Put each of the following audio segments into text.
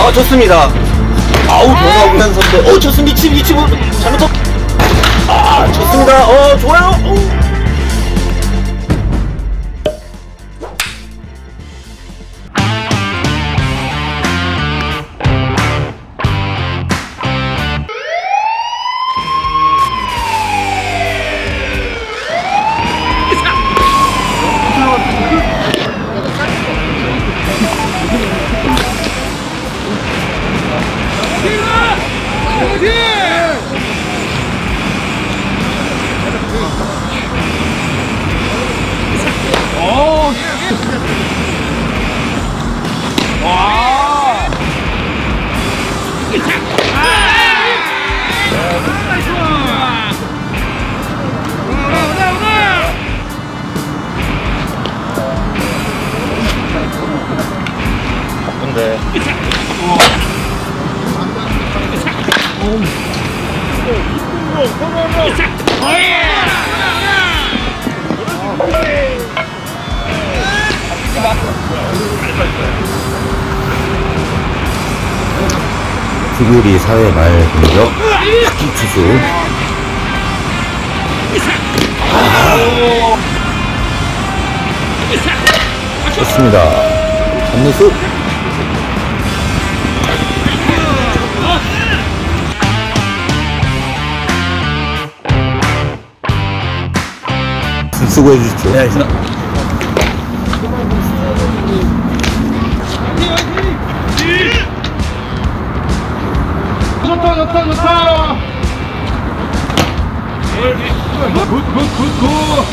좋습니다. 아우, 동아우현 선수. 좋습니다. 미치고. 잘못했. 좋습니다. 좋아요. 구구리 사회 말 공격 투수 좋습니다. 안루수 수고해 주십시오. 네, 알겠습니다. 좋다. 굿.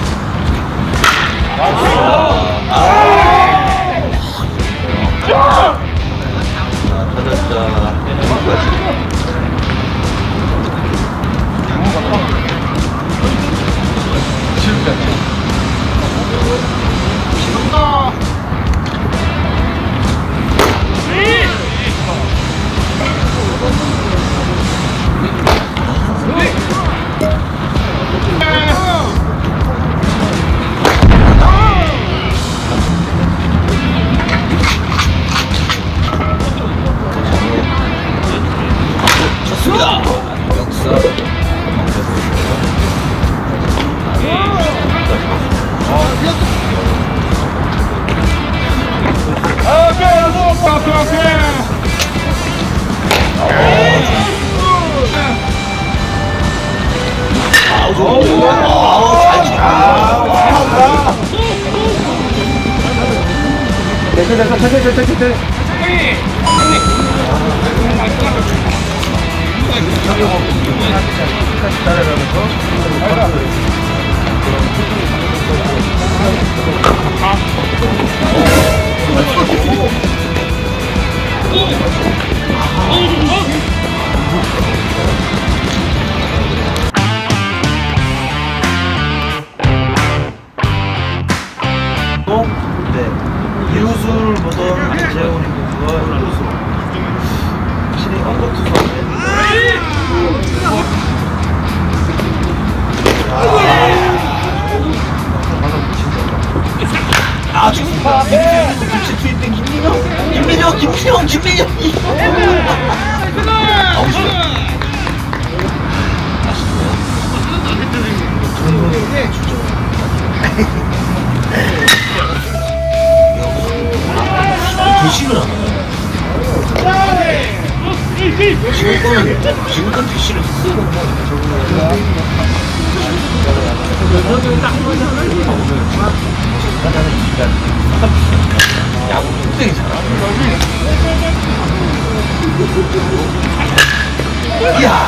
이루수를 보던 재훈이 선수가 이루수 확실히 한국 투수 좋습니다. 김치 투입된 김민영 대신을 안 하나요? 지금 건 대신을 했어요. 야구 굉장히 잘하네. 이야.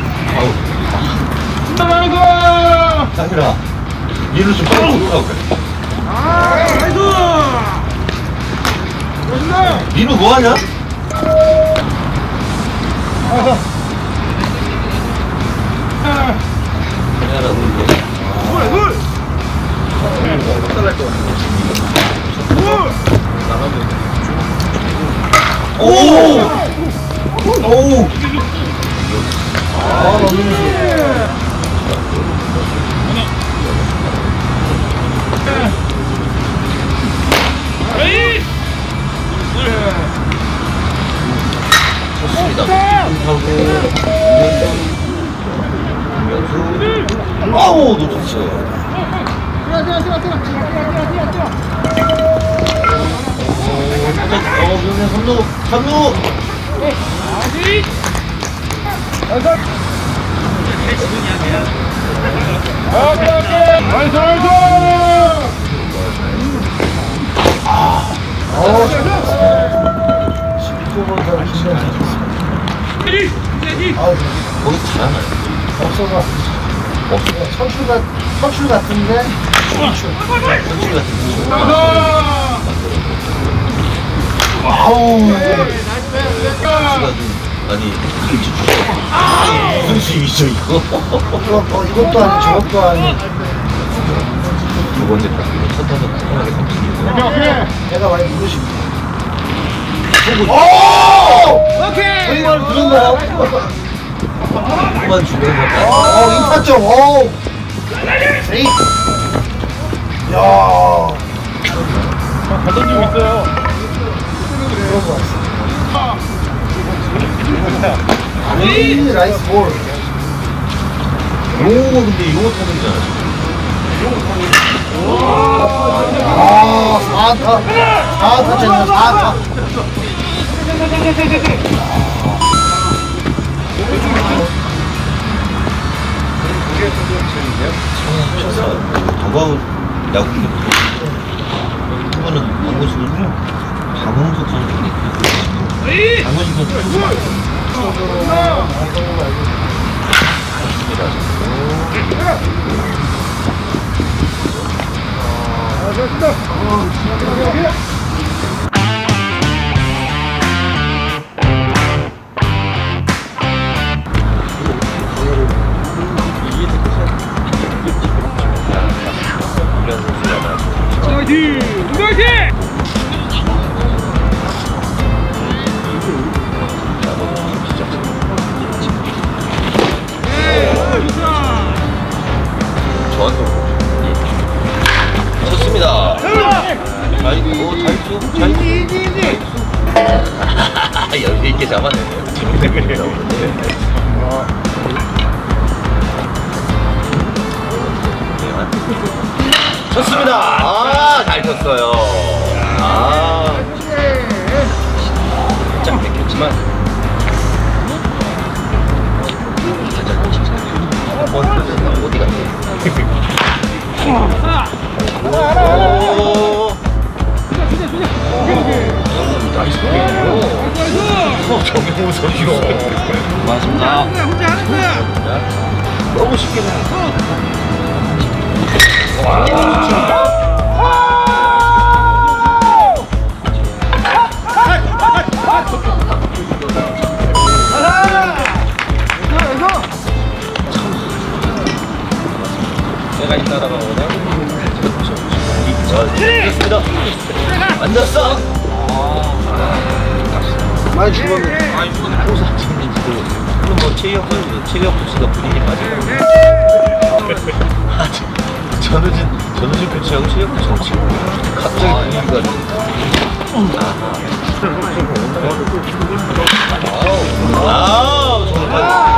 나가라. 얘를 좀 빨리 들어가고 그래. 민우 뭐하냐? 오! 오! 아, 너무 좋습니다. 아우, 놓쳤어요. 선루! 거기서 잘하나요? 없어서 선출 같은데 선출 같은 아우 아니 무슨 수입이죠 이거? 이것도 아니 저것도 아니 두 번째 타석에 첫 타석 깔끔하게 삼진이고요. 내가 많이 부르십니다. 오! 오케이 정말 그런가요? 그만 주면서 인타점 에이 야 잘 던지고 있어요. 그런 거 같아. 이 라이스 볼. 요거 근데 요거 타석이잖아. 아 4타 됐네 4타. 더가우 야구 그거는 방구식을 강홍석 선수인데 강홍식은 화이팅! 화이팅! 좋습니다. 여유 있게 잡아내네요. 재밌는 그림 나오는데. 좋습니다. 아, 잘 쳤어요. 아, 살짝 뺏겼지만 살짝 어디 갔네. 오, 나이스 플레이요. 정명호 선수. 고맙습니다. 혼자 하는 거야. 너무 쉽게 나왔어. 내가 이 나라가 오나? 좋습니다. 앉았어. 많이 죽었네. 호사 팀인지도 물론 뭐 체력 코치가 본인이 맞아요. 전우진 코치하고 체력 코치하고 지금 갑자기 분위기가 아우 정말